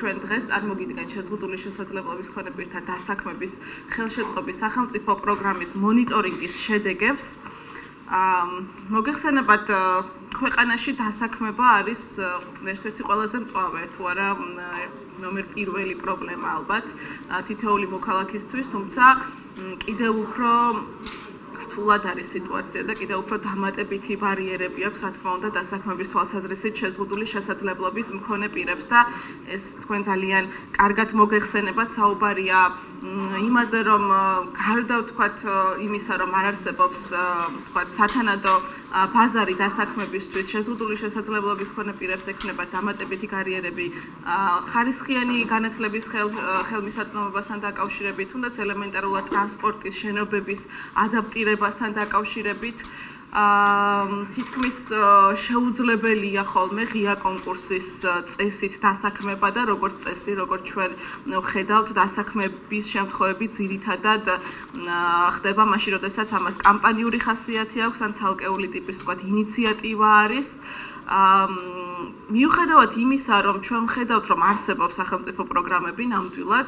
ჩვენ დღეს წარმოგიდგენთ შეზღუდული შესაძლებლობის მქონე პირთა დასაქმების ხელშეწყობის სახელმწიფო პროგრამის მონიტორინგის შედეგებს. მოგეხსენებათ, ქვეყანაში დასაქმება არის ერთ-ერთი ყველაზე მწვავე, თუ არა ნომერ პირველი პრობლემა ალბათ თითოეული მოქალაქისთვის, თუმცა კიდევ უფრო რთულად არის სიტუაცია და კიდევ უფრო დამატებითი ბარიერები აქვს, რა თქმა უნდა, დასაქმების თვალსაზრისით შეზღუდული შესაძლებლობის მქონე პირებს და ეს თქვენ ძალიან კარგად მოგეხსენებათ, საუბარია იმაზე, რომ გარდა ვთქვათ იმისა, რომ არ არსებობს ვთქვათ სათანადო ბაზარი დასაქმებისთვის, შეზღუდული შესაძლებლობის მქონე პირებს ექნება დამატებითი ბარიერები ხარისხიანი განათლების ხელმისაწვდომობასთან დაკავშირებით, თუნდაც ელემენტარულად ტრანსპორტის შენობების ადაპტირებასთან დაკავშირებით. თითქმის შეუძლებელია ხოლმე ღია კონკურსის წესით დასაქმება და როგორც წესი, როგორც ჩვენ ვხედავთ, დასაქმების შემთხვევები ძირითადად ხდება მაშინ, როდესაც ამას კამპანიური ხასიათი აქვს, ან ცალკეული ტიპის ვთქვათ ინიციატივა არის. მიუხედავად იმისა, რომ ჩვენ ვხედავთ, რომ არსებობს სახელმწიფო პროგრამები ნამდვილად,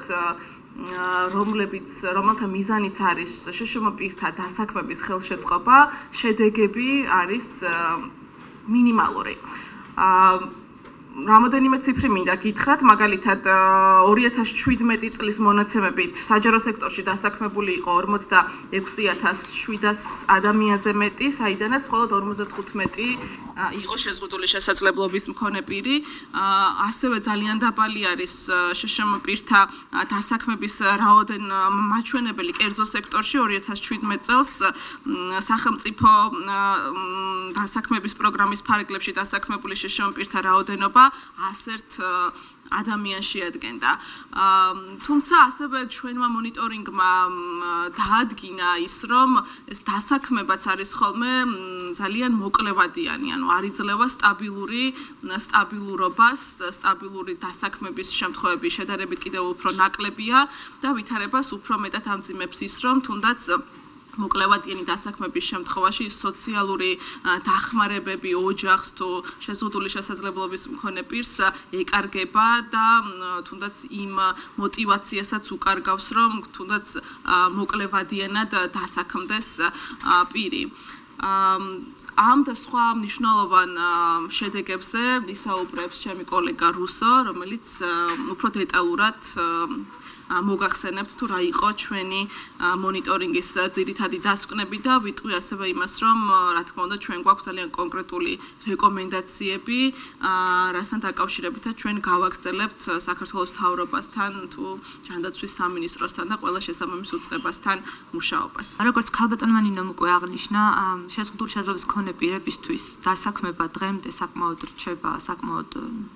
რომელთა მიზანიც არის შშმ პირთა დასაქმების ხელშეწყობა, შედეგები არის მინიმალური. რამოდენიმე ციფრი მინდა გითხრათ, მაგალითად 2017 წლის მონაცემებით საჯარო სექტორში დასაქმებული იყო 46700 ადამიანზე მეტი, საიდანაც მხოლოდ 55 იყო შეზღუდული შესაძლებლობის მქონე პირი. ასევე ძალიან დაბალი არის შშმ პირთა დასაქმების მაჩვენებელი კერძო სექტორში 2017 წელს სახელმწიფო დასაქმების პროგრამის ფარგლებში დასაქმებული შშმ პირთა რაოდენობა 101 ადამიანს შეადგენდა. თუმცა ასევე ჩვენმა მონიტორინგმა დაადგინა ის, რომ ეს დასაქმებაც არის ხოლმე ძალიან მოკლევადიანი, ანუ არ იძლევა სტაბილურობას, სტაბილური დასაქმების შემთხვევები შედარებით კიდევ უფრო ნაკლებია და ვითარებას უფრო მეტად ამძიმებს ის, რომ თუნდაც მოკლევადიანი დასაქმების შემთხვევაში სოციალური დახმარებები ოჯახს თუ შეზღუდული შესაძლებლობის მქონე პირს ეკარგება და თუნდაც იმ мотиваციასაც უკარგავს, რომ თუნდაც მოკლევადიანად დასაქმდეს პირი. ამ და სხვა მნიშვნელოვან შედეგებზე ისაუბრებს ჩემი კოლეგა რუსო, რომელიც უფრო დეტალურად მოგახსენებთ თუ რა იყო ჩვენი მონიტორინგის ძირითადი დასკვნები და ვიტყვი ასევე იმას, რომ რა თქმა უნდა ჩვენ გვაქვს ძალიან კონკრეტული რეკომენდაციები, რასთან დაკავშირებითაც ჩვენ გავაგრძელებთ საქართველოს მთავრობასთან თუ ჯანდაცვის სამინისტროსთან და ყველა შესაბამის უწყებასთან მუშაობას. როგორც ქალბატონმა ნინომ უკვე აღნიშნა, შეზღუდული შესაძლებლობის მქონე პირებისთვის დასაქმება დღემდე საკმაოდ რჩება, საკმაოდ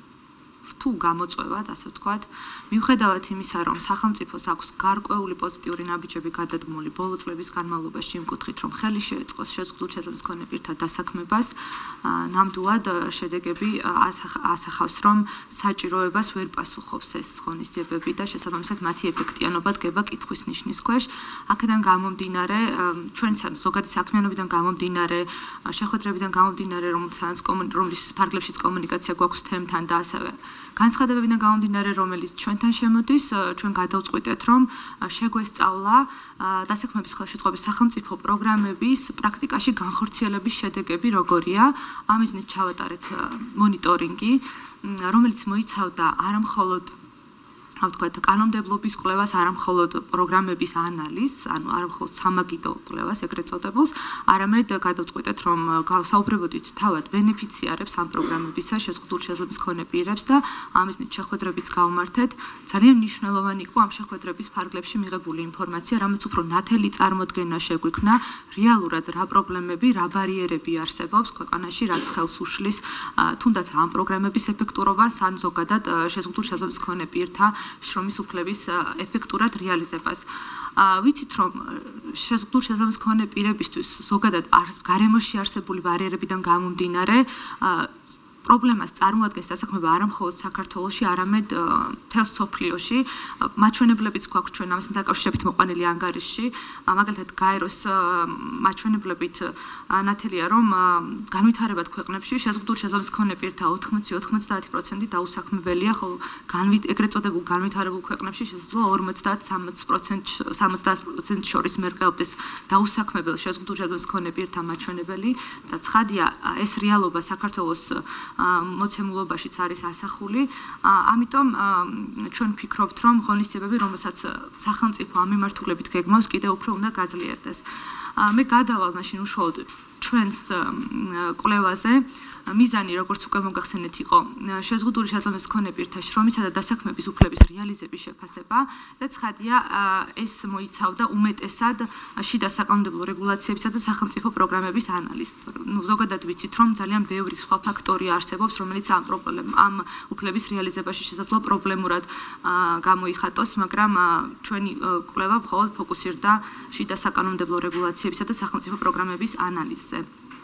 თუ გამოწვევად, ასე ვთქვათ, მიუხედავად იმისა, რომ სახელმწიფოს აქვს გარკვეული პოზიტიური ნაბიჯები გადადგმული ბოლო წლების განმავლობაში იმ კუთხით, რომ ხელი შეეწყოს შეზღუდული შესაძლებლობის მქონე პირთა დასაქმებას, ნამდვილად შედეგები ასახავს, რომ საჭიროებას ვერ პასუხობს ეს ღონისძიებები და შესაბამისად მათი ეფექტიანობა დგება კითხვის ნიშნის ქვეშ. აქედან გამომდინარე, ჩვენ ზოგადი საქმიანობიდან გამომდინარე, შეხვედრებიდან გამომდინარე, რომლის ფარგლებშიც კომუნიკაცია გვაქვს თემთან და ასევე განცხადებებიდან გამომდინარე, რომელიც ჩვენთან შემოდის, ჩვენ გადავწყვიტეთ, რომ შეგვესწავლა დასაქმების ხელშეწყობის სახელმწიფო პროგრამების პრაქტიკაში განხორციელების შედეგები როგორია. ამ მიზნით ჩავატარეთ მონიტორინგი, რომელიც მოიცავდა არამხოლოდ ვთქვათ, კანონმდებლობის კვლევას, არამხოლოდ პროგრამების ანალიზს, ანუ არამხოლოდ სამაგიდო კვლევას, ეგრეთ წოდებულს, არამედ გადავწყვიტეთ, რომ გავსაუბრებოდით თავად ბენეფიციარებს ამ პროგრამებისა, შეზღუდული შესაძლებლობის მქონე პირებს და ამისნით შეხვედრებიც გავმართეთ. ძალიან მნიშვნელოვანი იყო ამ შეხვედრების ფარგლებში მიღებული ინფორმაცია, რამაც უფრო ნათელი წარმოდგენა შეგვიქმნა რეალურად რა პრობლემები, რა ბარიერები არსებობს ქვეყანაში, რაც ხელს უშლის თუნდაც ამ პროგრამების ეფექტურობას, ან ზოგადად შეზღუდული შესაძლებლობის მქონე პირთა შრომის უფლების ეფექტურად რეალიზებას. ვიცით, რომ შეზღუდული შესაძლებლობის მქონე პირებისთვის ზოგადად გარემოში არსებული ბარიერებიდან გამომდინარე პრობლემას წარმოადგენს დასაქმება არა მხოლოდ საქართველოში, არამედ მთელ სოფლიოში. მაჩვენებლებიც გვაქვს ჩვენ ამასთან დაკავშირებით მოყვანილი ანგარიშში. მაგალითად, გაეროს მაჩვენებლებით ნათელია, რომ განვითარებად ქვეყნებში შეზღუდული შეძლების მქონე პირთა 80-90% დაუსაქმებელია, ხოლო ეგრეთ წოდებულ განვითარებულ ქვეყნებში შესაძლოა 50-60% შორის მერყეობდეს დაუსაქმებელ შეზღუდული შეძლების მქონე პირთა მაჩვენებელი და ცხადია, ეს რეალობა საქართველოს მოცემულობაშიც არის ასახული. ამიტომ ჩვენ ვფიქრობთ, რომ ღონისძიებები, რომელსაც სახელმწიფო ამ მიმართულებით გეგმავს, კიდევ უფრო უნდა გაძლიერდეს. მე გადავალ მაშინ უშუალოდ ჩვენს კვლევაზე. მიზანი, როგორც უკვე მოგახსენეთ, იყო შეზღუდული შეძლების მქონე პირთა შრომისა და დასაქმების უფლების რეალიზების შეფასება და ცხადია, ეს მოიცავდა უმეტესად შიდა საკანონმდებლო რეგულაციებისა და სახელმწიფო პროგრამების ანალიზს. ზოგადად ვიცით, რომ ძალიან ბევრი სხვა ფაქტორი არსებობს, რომელიც ამ უფლების რეალიზებაში შესაძლოა პრობლემურად გამოიხატოს, მაგრამ ჩვენი კვლევა მხოლოდ ფოკუსირდა შიდა საკანონმდებლო რეგულაციებისა და სახელმწიფო პროგრამების ანალიზზე.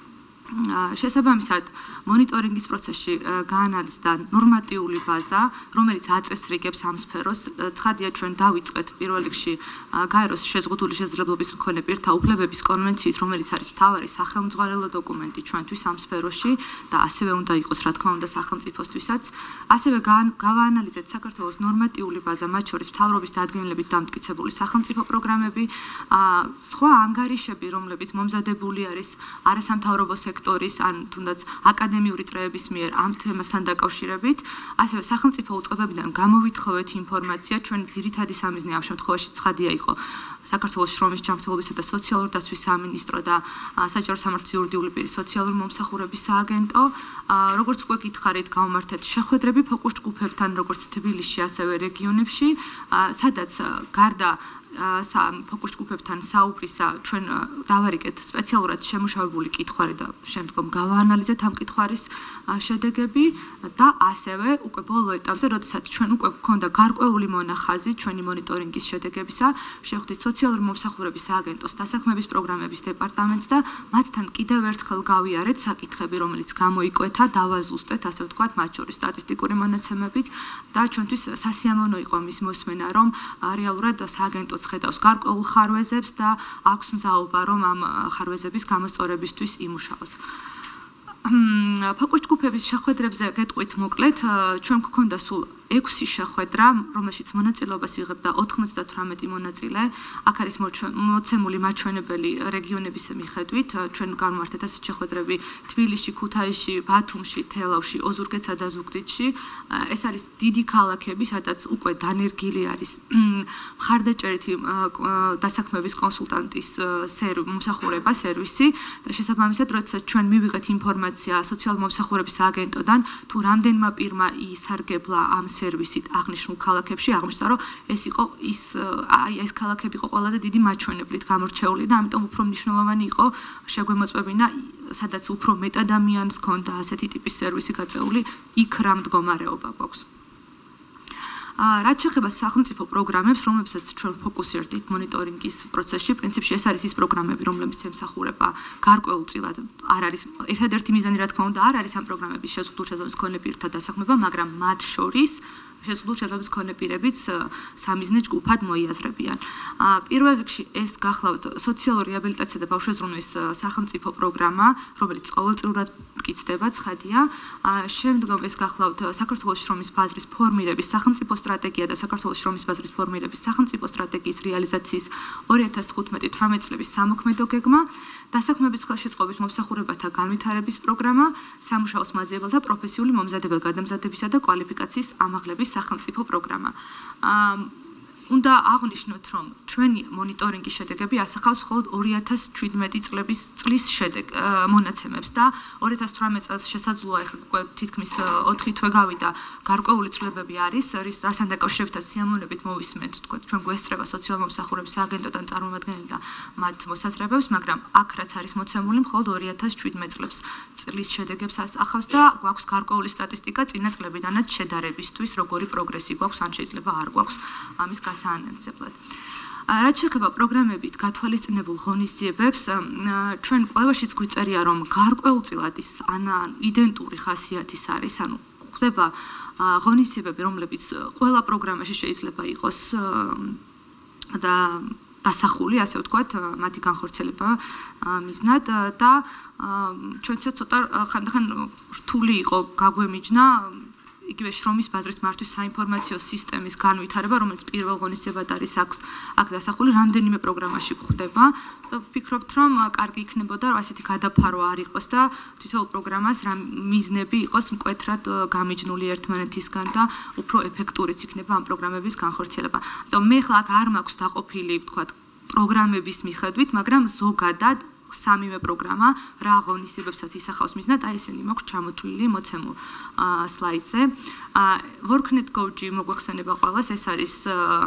შესაბამისად, მონიტორინგის პროცესში გაანალიზდა ნორმატიული ბაზა, რომელიც აწესრიგებს ამ სფეროს. ცხადია, ჩვენ დავიწყეთ პირველ რიგში გაეროს შეზღუდული შესაძლებლობის მქონე პირთა უფლებების კონვენციით, რომელიც არის მთავარი სახელმძღვანელო დოკუმენტი ჩვენთვის ამ სფეროში და ასევე უნდა იყოს, რა თქმა უნდა, სახელმწიფოსთვისაც. ასევე გავაანალიზეთ საქართველოს ნორმატიული ბაზა, მათ შორის მთავრობის დადგენილებით დამტკიცებული სახელმწიფო პროგრამები, სხვა ანგარიშები, რომლებიც მომზადებული არის არასამთავრობო სექტორის ან თუნდაც აკადემიური წრეების მიერ ამ თემასთან დაკავშირებით, ასევე სახელმწიფო უწყებებიდან გამოვითხოვეთ ინფორმაცია, ჩვენი ძირითადი სამიზნე ამ შემთხვევაში ცხადია იყო საქართველოს შრომის ჯანმრთელობისა და სოციალური დაცვის სამინისტრო და საჯარო სამართლის იურიდიული პირის სოციალური მომსახურების სააგენტო. როგორც უკვე გითხარით, გავმართეთ შეხვედრები ფოკუს ჯგუფებთან, როგორც თბილისში, ასევე რეგიონებში, სადაც გარდა ფოკუს ჯგუფებთან საუბრისა ჩვენ დავარიგეთ სპეციალურად შემუშავებული კითხვარი და შემდგომ გავაანალიზეთ ამ კითხვის შედეგები და ასევე უკვე ბოლო ეტაპზე, როდესაც ჩვენ უკვე გვქონდა გარკვეული მონახაზი ჩვენი მონიტორინგის შედეგებისა, შევხვდით სოციალური მომსახურების სააგენტოს დასაქმების პროგრამების დეპარტამენტს და მათთან კიდევ ერთხელ გავიარეთ საკითხები, რომელიც გამოიკვეთა, დავაზუსტეთ, ასე ვთქვათ, მათ შორის სტატისტიკური მონაცემებით და ჩვენთვის სასიამოვნო იყო მის მოსმენა, რომ რეალურად სააგენტო ხედავს გარკვეულ ხარვეზებს და აქვს მზაობა, რომ ამ ხარვეზების გამოსწორებისთვის იმუშაოს. ფოკუს ჯგუფების შეხვედრებზე გეტყვით მოკლედ, ჩვენ გვქონდა სულ 6 შეხვედრა, რომელშიც მონაწილეობას იღებდა 98 მონაწილე. აქ არის მოცემული მაჩვენებელი რეგიონების მიხედვით. ჩვენ გავმართეთ ასეთ შეხვედრები თბილისში, ქუთაისში, ბათუმში, თელავში, ოზურგეთსა და ზუგდიდში. ეს არის დიდი ქალაქები, სადაც უკვე დანერგილი არის მხარდაჭერითი დასაქმების კონსულტანტის მომსახურება სერვისი და შესაბამისად, როდესაც ჩვენ მივიღეთ ინფორმაცია სოციალური მომსახურების სააგენტოდან, თუ რამდენმა პირმა ისარგებლა ამ სერვისით აღნიშნულ ქალაქებში, აღმოჩნდა, რომ ეს ქალაქები იყო ყველაზე დიდი მაჩვენებლით გამორჩეული და ამიტომ უფრო მნიშვნელოვანი იყო შეგვემოწმებინა, სადაც უფრო მეტ ადამიანს ჰქონდა ასეთი ტიპის სერვისი გაწეული, იქ რა მდგომარეობა გვაქვს. რაც შეეხება სახელმწიფო პროგრამებს, რომლებსაც ჩვენ ფოკუსირდით მონიტორინგის პროცესში, პრინციპში ეს არის ის პროგრამები, რომლებიც ემსახურება გარკვეულწილად არ არის ერთადერთი მიზანი, რა თქმა უნდა, არ არის ამ პროგრამების შეზღუდული შეძლების მქონე პირთა დასაქმება, მაგრამ მათ შორის შეზღუდული შეძლების მქონე პირებიც სამიზნე ჯგუფად მოიაზრებიან. პირველ რიგში ეს გახლავთ სოციალური რეაბილიტაცია და ბავშვებზრუნვის სახელმწიფო პროგრამა, რომელიც ყოველწლიურად მტკიცდება, ცხადია. შემდგომ ეს გახლავთ საქართველოს შრომის ბაზრის ფორმირების სახელმწიფო სტრატეგია და საქართველოს შრომის ბაზრის ფორმირების სახელმწიფო სტრატეგიის რეალიზაციის 2015-18 წლების სამოქმედო გეგმა, დასაქმების ხელშეწყობით მომსახურებათა განვითარების პროგრამა, სამუშაოს მაძიებელთა პროფესიული მომზადება-გადამზადებისა და კვალიფიკაციის ამაღლების სახელმწიფო პროგრამა. უნდა აღვნიშნოთ, რომ ჩვენი მონიტორინგის შედეგები ასახავს მხოლოდ 2017 წლის მონაცემებს და 2018 წელს შესაძლოა უკვე თითქმის 4 თვე გავიდა გარკვეული ცვლილებები არის, რასთან დაკავშირებითაც სიამოვნებით მოვისმენთ, თქვა ჩვენ გვესწრება სოციალური მომსახურების სააგენტოდან წარმომადგენელი და მათ მოსაზრებებს, მაგრამ აქ რაც არის მოცემული მხოლოდ 2017 წლის შედეგებს ასახავს და გვაქვს გარკვეული სტატისტიკა წინა წლებიდანაც შედარებისთვის, როგორი პროგრესი გვაქვს, ან შეიძლება არ გვაქვს ამის გასაანალიზებლად. რაც შეეხება პროგრამებით გათვალისწინებულ ღონისძიებებს, ჩვენ კვლევაშიც გვიწერია, რომ გარკვეულწილად ის იდენტური ხასიათის არის, ანუ ხდება ღონისძიებები, რომლებიც ყველა პროგრამაში შეიძლება იყოს და დასახული, ასე ვთქვათ, მათი განხორციელება მიზნად და ჩვენცაც ცოტა ხანდახან რთული იყო გაგვემიჯნა იგივე შრომის ბაზრის მართვის საინფორმაციო სისტემის განვითარება, რომელიც პირველ ღონისძიებად არის აქ დასახული, რამდენიმე პროგრამაში გვხდება. ვფიქრობთ, რომ კარგი იქნებოდა, რომ ასეთი გადაფარვა არ იყოს და თითოეულ პროგრამას რა მიზნები იყოს მკვეთრად გამიჯნული ერთმანეთისგან და უფრო ეფექტურიც იქნება ამ პროგრამების განხორციელება. მე ხლა აქ არ მაქვს დაყოფილი, ვთქვათ, პროგრამების მიხედვით, მაგრამ ზოგადად სამივე პროგრამა რა ღონისძიებებსაც ისახავს მიზნად, აი ესენი მაქვს ჩამოთვლილი მოცემულ სლაიდზე. Worknet Goji მოგვეხსენება ყველას, ეს არის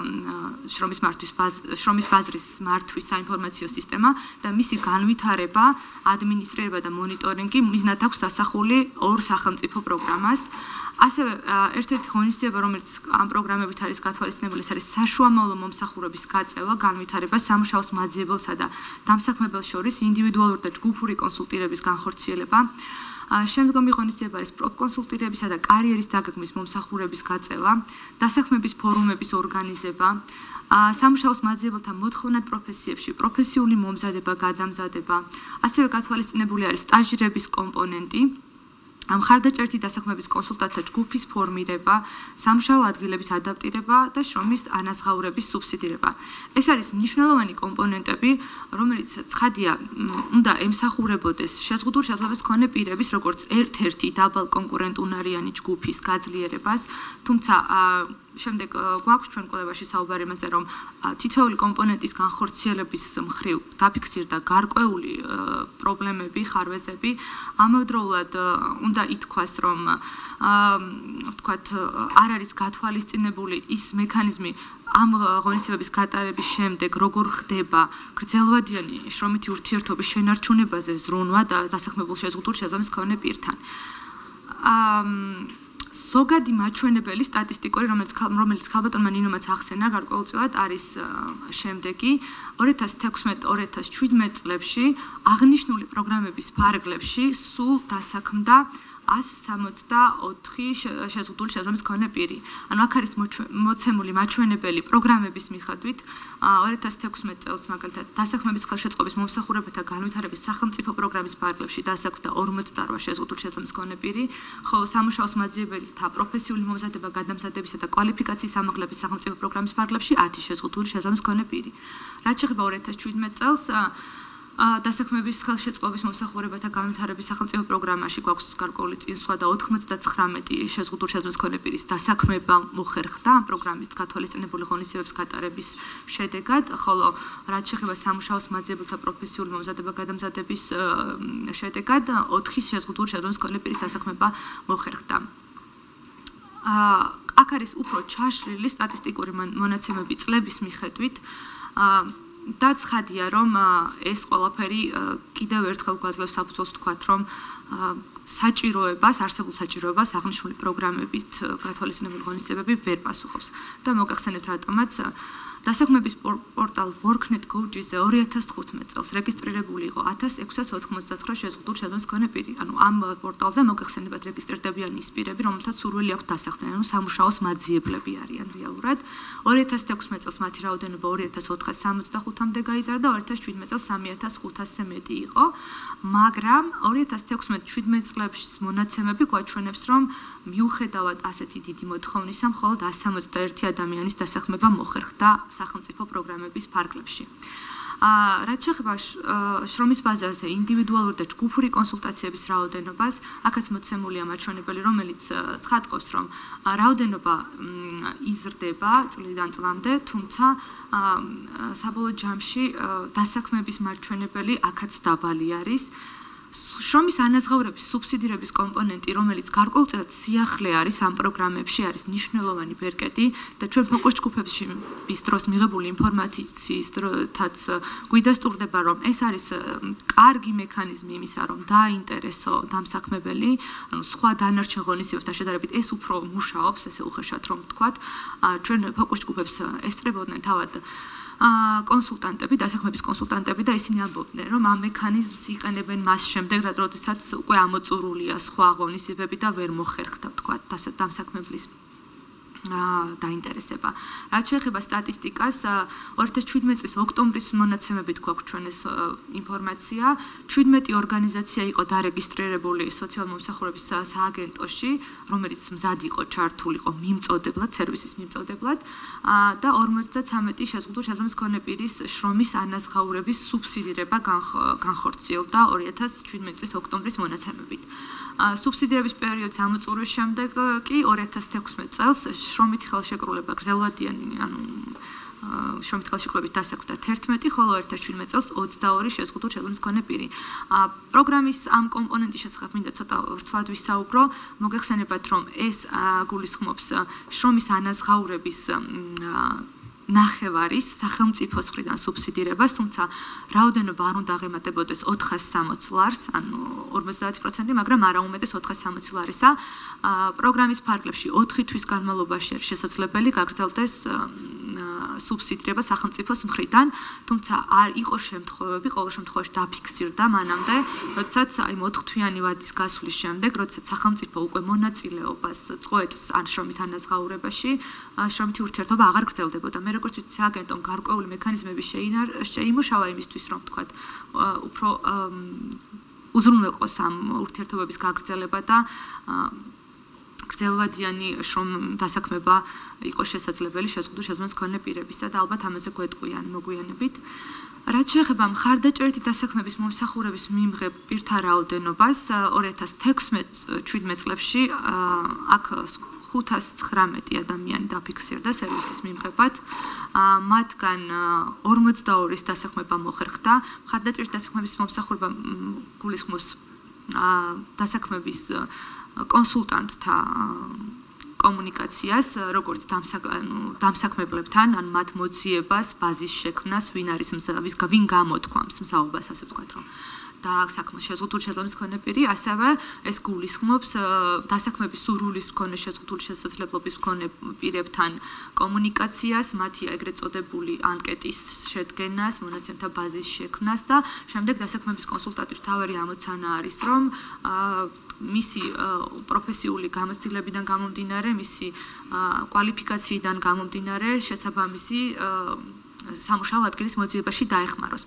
შრომის ბაზრის მართვის საინფორმაციო სისტემა და მისი განვითარება, ადმინისტრირება და მონიტორინგი მიზნად აქვს დასახული ორ სახელმწიფო პროგრამას. ასევე ერთ-ერთი ღონისძიება, რომელიც ამ პროგრამებით არის გათვალისწინებული, ეს არის საშუამავლო მომსახურების გაწევა, განვითარება სამუშაოს მაძიებელსა და დამსაქმებელს შორის ინდივიდუალური და ჯგუფური კონსულტირების განხორციელება. შემდგომი ღონისძიება არის პროფკონსულტირებისა და კარიერის დაგეგმვის მომსახურების გაწევა, დასაქმების ფორუმების ორგანიზება, სამუშაოს მაძიებელთა მოთხოვნად პროფესიებში პროფესიული მომზადება, გადამზადება, ასევე გათვალისწინებული არის სტაჟირების კომპონენტი. მხარდაჭერითი დასაქმების კონსულტანტთა ჯგუფის ფორმირება, სამუშაო ადგილების ადაპტირება და შრომის ანაზღაურების სუბსიდირება. ეს არის მნიშვნელოვანი კომპონენტები, რომელიც ცხადია, უნდა ემსახურებოდეს შეზღუდული შესაძლებლობის მქონე პირების, როგორც ერთ-ერთი დაბალკონკურენტუნარიანი ჯგუფის გაძლიერებას, თუმცა შემდეგ გვაქვს ჩვენ კვლევაში საუბარი იმაზე, რომ თითოეული კომპონენტის განხორციელების მხრივ დაფიქსირდა გარკვეული პრობლემები, ხარვეზები, ამავდროულად უნდა ითქვას, რომ ვთქვათ, არ არის გათვალისწინებული ის მექანიზმი ამ ღონისძიებების გატარების შემდეგ, როგორ ხდება გრძელვადიანი შრომითი ურთიერთობის შენარჩუნებაზე ზრუნვა და დასაქმებულ შეზღუდულ შესაძლებლობის მქონე პირთან. ზოგადი მაჩვენებელი სტატისტიკური, რომელიც ქალბატონმა ნინომაც ახსენა გარკვეულწილად არის შემდეგი. 2016-2017 წლებში აღნიშნული პროგრამების ფარგლებში სულ დასაქმდა 164 შეზღუდული შესაძლებლობის მქონე პირი. ანუ აქ არის მოცემული მაჩვენებელი პროგრამების მიხედვით 2016 წელს მაგალითად დასაქმების ხელშეწყობის მომსახურებათა განვითარების სახელმწიფო პროგრამის ფარგლებში დასაქმდა 48 შეზღუდული შესაძლებლობის მქონე პირი, ხოლო სამუშაოს მაძიებელთა პროფესიული მომზადება, გადამზადებისა და კვალიფიკაციის ამაღლების სახელმწიფო პროგრამის ფარგლებში 10 შეზღუდული შესაძლებლობის მქონე პირი. რაც შეეხება 2017 წელს დასაქმების ხელშეწყობის მომსახურებათა განვითარების სახელმწიფო პროგრამაში გვაქვს გარკვეული წინსვლა და 99 შეზღუდული შესაძლებლობის მქონე პირის დასაქმება მოხერხდა ამ პროგრამის გათვალისწინებული ღონისძიებების გატარების შედეგად, ხოლო რაც შეეხება სამუშაოს მაძიებელთა პროფესიული მომზადება გადამზადების შედეგად 4 შეზღუდული შესაძლებლობის მქონე პირის დასაქმება მოხერხდა. აქ არის უფრო ჩაშლილი სტატისტიკური მონაცემები წლების მიხედვით. და ცხადია, რომ ეს ყველაფერი კიდევ ერთხელ გვაძლევს საფუძველს ვთქვათ, რომ საჭიროებას, არსებულ საჭიროებას აღნიშნული პროგრამებით გათვალისწინებული ღონისძიებები ვერ პასუხობს. და მოგახსენებთ რატომაც დასაქმების პორტალ Worknet Goji-ზე 2015 წელს რეგისტრირებული იყო 1699 შეზღუდული შესაძლებლობის მქონე პირი. ანუ ამ პორტალზე მოგახსენებათ რეგისტრირდებიან ის პირები, რომელთაც სურვილი აქვთ დასახდენ, ანუ სამუშაოს მაძიებლები არიან რეალურად. 2016 წელს მათი რაოდენობა 2465-მდე გაიზარდა, 2017 წელს 3500-ზე მეტი იყო, მაგრამ 2016-17 წლების მონაცემები გვაჩვენებს, რომ მიუხედავად ასეთი დიდი მოთხოვნისა, მხოლოდ 161 ადამიანის დასაქმება მოხერხდა სახელმწიფო პროგრამების ფარგლებში. რაც შეეხება შრომის ბაზაზე ინდივიდუალური და ჯგუფური კონსულტაციების რაოდენობას, აქაც მოცემულია მაჩვენებელი, რომელიც ცხადყოფს, რომ რაოდენობა იზრდება წლიდან წლამდე, თუმცა საბოლოო ჯამში დასაქმების მაჩვენებელი აქაც დაბალი არის. შრომის ანაზღაურების სუბსიდირების კომპონენტი, რომელიც გარკვეულწილად სიახლე არის ამ პროგრამებში, არის მნიშვნელოვანი ბერკეტი და ჩვენ ფოკუს ჯგუფებში დროს მიღებული ინფორმაციისთაც გვიდასტურდება, რომ ეს არის კარგი მექანიზმი იმისა, რომ დააინტერესო დამსაქმებელი, ანუ სხვა დანარჩენ ღონისძიებებთან შედარებით ეს უფრო მუშაობს, ესე უხეშად რომ ვთქვათ. ჩვენ ფოკუს ჯგუფებს ესწრებოდნენ თავად კონსულტანტები, დასაქმების კონსულტანტები და ისინი ამბობდნენ, რომ ამ მექანიზმს იყენებენ მას შემდეგ, როდესაც უკვე ამოწურულია სხვა ღონისძიებები და ვერ მოხერხდა, თქვა, დამსაქმებლის დაინტერესება. რაც შეეხება სტატისტიკას, 2017 წლის ოქტომბრის მონაცემებით გვაქვს ჩვენ ეს ინფორმაცია. 17 ორგანიზაცია იყო დარეგისტრირებული სოციალურ-მომსახურების სააგენტოში, რომელიც მზად იყო ჩართულიყო მიმწოდებლად, სერვისის მიმწოდებლად და 53 შეზღუდული შესაბამის მქონე პირის შრომის ანაზღაურების სუბსიდირება განხორციელდა 2017 წლის ოქტომბრის მონაცემებით. სუბსიდირების პერიოდის ამოწურვის შემდეგ კი 2016 წელს შრომითი ხელშეკრულება გრძელვადიანი, შრომითი ხელშეკრულებით დასაქმდა 11, ხოლო 2017 წელს 22 შეზღუდული შესაბამის მქონე პირი. პროგრამის ამ კომპონენტის შესახებ მინდა ცოტა ვრცლად ვისაუბრო. მოგეხსენებათ, რომ ეს გულისხმობს შრომის ანაზღაურების ნახევარის სახელმწიფოს მხრიდან სუბსიდირებას, თუმცა რაოდენობა არ უნდა აღემატებოდეს 460 ლარს, ანუ 50%, მაგრამ არა უმეტეს 460 ლარისა. პროგრამის ფარგლებში 4 თვის განმავლობაში არის შესაძლებელი გაგრძელდეს სუბსიდირება სახელმწიფოს მხრიდან, თუმცა არ იყო შემთხვევები, ყოველ შემთხვევაში დაფიქსირდა მანამდე, როდესაც აი 4 თვიანი ვადის გასვლის შემდეგ, როდესაც სახელმწიფო უკვე მონაწილეობას წყვეტს ან შრომის ანაზღაურებაში, შრომითი ურთიერთობა აღარ გრძელდებოდა. მე როგორც ვიცი, სააგენტომ გარკვეული მექანიზმები შეიმუშავა იმისთვის, რომ თქვათ, უფრო უზრუნველყოს ამ ურთიერთობების გაგრძელება და გრძელვადიანი დასაქმება იყოს შესაძლებელი შეზღუდული შესაბამის მქონე პირებისა და ალბათ ამაზე გვეტყვიან მოგვიანებით. რაც შეეხება მხარდაჭერითი დასაქმების მომსახურების მიმღებ პირთა რაოდენობას 2016-17 წლებში აქ 519 ადამიანი დაფიქსირდა სერვისის მიმღებად. მათგან 42-ის დასაქმება მოხერხდა. მხარდაჭერითი დასაქმების მომსახურება გულისხმობს დასაქმების კონსულტანტთა კომუნიკაციას, როგორც დამსაქმებლებთან, ან მათ მოძიებას, ბაზის შექმნას, ვინ გამოთქვამს მზაობას, ასე ვთქვათ, რომ და საქმე შეზღუდული შესაბამის მქონე პირი, ასევე ეს გულისხმობს დასაქმების სურვილის მქონე შეზღუდული შესაძლებლობის მქონე პირებთან კომუნიკაციას, მათი ეგრეთ წოდებული ანკეტის შედგენას, მონაცემთა ბაზის შექმნას და შემდეგ დასაქმების კონსულტანტის მთავარი ამოცანა არის, რომ მისი პროფესიული გამოცდილებიდან გამომდინარე, მისი კვალიფიკაციიდან გამომდინარე, შესაბამისი სამუშაო ადგილის მოძიებაში დაეხმაროს.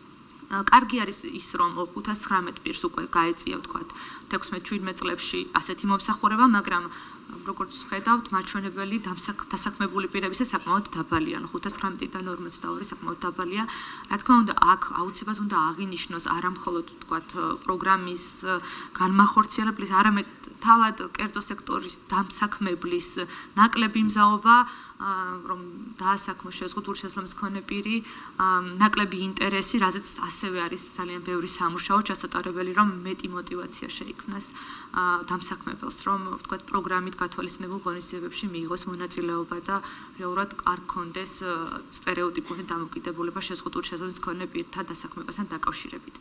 კარგი არის ის, რომ 519 პირს უკვე გაეწია, ვთქვათ, 16-17 წლებში ასეთი მომსახურება, მაგრამ როგორც ხედავთ, მაჩვენებელი დასაქმებული პირებისა საკმაოდ დაბალია, 519-დან 42 საკმაოდ დაბალია. რა თქმა უნდა, აქ აუცილებლად უნდა აღინიშნოს არა მხოლოდ, ვთქვათ, პროგრამის განმახორციელებლის, არამედ თავად კერძო სექტორის დამსაქმებლის ნაკლები მზაობა, რომ დაასაქმოს შეზღუდული შესაბამის მქონე პირი, ნაკლები ინტერესი, რაზეც ასევე არის ძალიან ბევრი სამუშაო ჩასატარებელი, რომ მეტი мотиваცია შეიქმნას დამსაქმებელს, რომ ვთქვათ, პროგრამით გათვალისწინებულ ღონისძიებებში მიიღოს მონაწილეობა და რეალურად არ გქონდეს სტერეოტიპური დამოკიდებულება შეზღუდული შესაბამის მქონე პირთა დასაქმებასთან დაკავშირებით.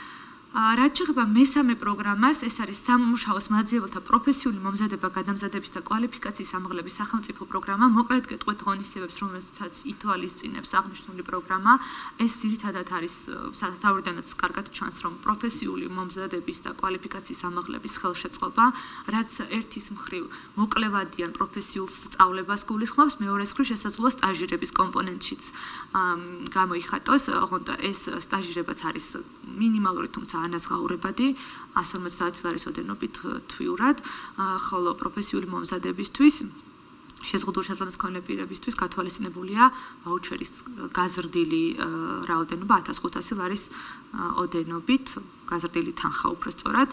რაც შეეხება მესამე პროგრამას, ეს არის სამუშაოს მაძიებელთა პროფესიული მომზადება, გადამზადების და კვალიფიკაციის ამაღლების სახელმწიფო პროგრამა. მოკლედ გეტყვით ღონისძიებებს, რომელსაც ითვალისწინებს აღნიშნული პროგრამა. ეს ძირითადად არის სათაურიდანაც კარგად ჩანს, რომ პროფესიული მომზადების და კვალიფიკაციის ამაღლების ხელშეწყობა, რაც ერთის მხრივ მოკლევადიან პროფესიულ სწავლებას გულისხმობს, მეორეს მხრივ შესაძლოა სტაჟირების კომპონენტშიც გამოიხატოს. ოღონდ ეს სტაჟირებაც არის მინიმალური, თუმცა ანაზღაურებადი 150 ლარის ოდენობით თვიურად, ხოლო პროფესიული მომზადებისთვის შეზღუდული შესაბამის მქონე პირებისთვის გათვალისწინებულია ვაუჩერის გაზრდილი რაოდენობა 1500 ლარის ოდენობით, გაზრდილი თანხა უბრალოდ.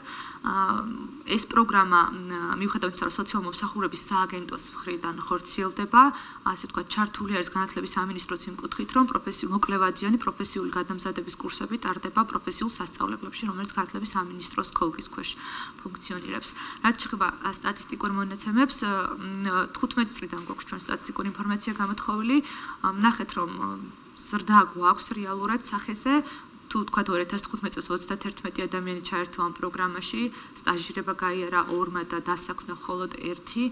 ეს პროგრამა მიუხედავად იმისა, რომ სოციალურ მომსახურების სააგენტოს მხრიდან ხორციელდება, ასე ვთქვათ, ჩართული არის განათლების სამინისტროც იმ კუთხით, რომ მოკლევადიანი პროფესიული გადამზადების კურსები ტარდება პროფესიულ სასწავლებლებში, რომელიც განათლების სამინისტროს ხოლგის ქვეშ ფუნქციონირებს. რაც შეეხება სტატისტიკურ მონაცემებს, 15 წლიდან გვაქვს ჩვენ სტატისტიკური ინფორმაცია გამოთხოვილი, ნახეთ, რომ ზრდა გვაქვს რეალურად სახეზე. თუ თქვა 2015 წელს 31 ადამიანი ჩაერთო ამ პროგრამაში, სტაჟირება გაიარა 2-მა და დასაქმდა მხოლოდ 1.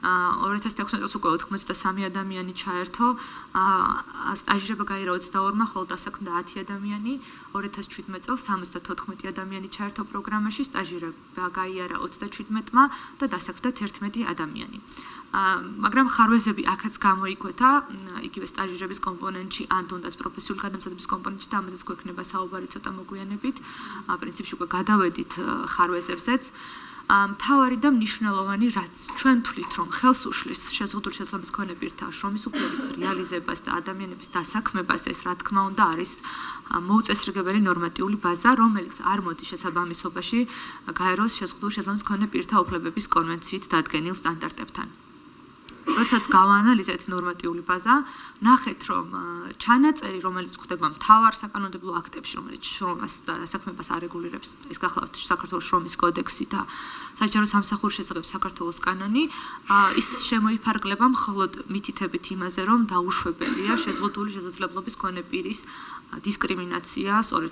2016 წელს უკვე 83 ადამიანი ჩაერთო, სტაჟირება გაიარა 22-მა, ხოლო დასაქმდა 10 ადამიანი. 2017 წელს 74 ადამიანი ჩაერთო პროგრამაში, სტაჟირება გაიარა 37-მა და დასაქმდა 11 ადამიანი. მაგრამ ხარვეზები აქაც გამოიკვეთა, იგივე სტაჟირების კომპონენტში, ან თუნდაც პროფესიული გადამზადების კომპონენტში და ამაზეც გვექნება საუბარი ცოტა მოგვიანებით. პრინციპში უკვე გადავედით ხარვეზებზეც. მთავარი და მნიშვნელოვანი, რაც ჩვენ თვლით, რომ ხელს უშლის შეზღუდული შესაძლებლობის მქონე პირთა შრომის უფლების რეალიზებას და ადამიანების დასაქმებას, ეს რა თქმა უნდა არის მოუწესრიგებელი ნორმატიული ბაზა, რომელიც არ მოდის შესაბამისობაში გაეროს შეზღუდული შესაძლებლობის მქონე პირთა უფლებების კონვენციით დადგენილ სტანდარტებთან. როდესაც გავაანალიზეთ ნორმატიული ბაზა, ნახეთ, რომ ჩანაწერი, რომელიც გვხვდება მთავარ საკანონმდებლო აქტებში, რომელიც შრომას და დასაქმებას არეგულირებს, ეს გახლავთ საქართველოს შრომის კოდექსი და საჯარო სამსახურის შესახებ საქართველოს კანონი, ის შემოიფარგლება მხოლოდ მითითებით იმაზე, რომ დაუშვებელია შეზღუდული შესაძლებლობის მქონე პირის დისკრიმინაცია, სწორედ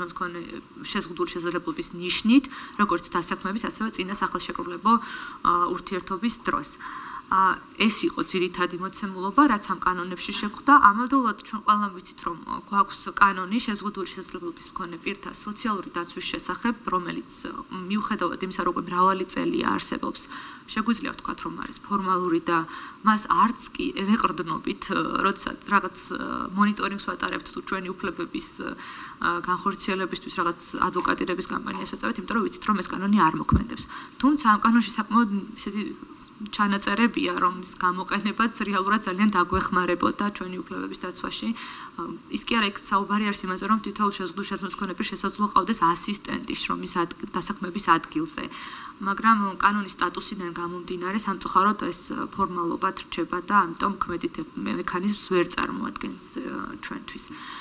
შეზღუდული შესაძლებლობის ნიშნით, როგორც დასაქმების, ასევე წინა სახელშეკრულებო ურთიერთობის დროს. ეს იყო ძირითადი მოცემულობა, რაც ამ კანონებში შეხვდა. ამავდროულად ჩვენ ყველამ ვიცით, რომ გვაქვს კანონი შეზღუდული შესაძლებლობის მქონე პირთა სოციალური დაცვის შესახებ, რომელიც მიუხედავად იმისა, რომ მრავალი წელია არსებობს, შეგვიძლია ვთქვათ, რომ არის ფორმალური და მას არც კი ევეყრდნობით, როდესაც რაღაც მონიტორინგს ვატარებთ თუ ჩვენი უფლებების განხორციელებისთვის რაღაც ადვოკატირების კამპანიას ვეწავით, იმიტომ რომ ვიცით, რომ ეს კანონი არ მოქმედებს. თუმცა ამ კანონში საკმაოდ ისეთი ჩანაწერებია, რომლის გამოყენებაც რეალურად ძალიან დაგვეხმარებოდა ჩვენი უფლებების დაცვაში. ის კი არა, იქ საუბარი არის იმაზე, რომ თითოეულ შეზღუდული შესაძლებლობის მქონე პირს შესაძლოა ყავდეს ასისტენტი შრომის დასაქმების ადგილზე. მაგრამ კანონის სტატუსიდან გამომდინარე, სამწუხაროდ ეს ფორმალობად რჩება და ამიტომ ქმედით მექანიზმს ვერ წარმოადგენს ჩვენთვის.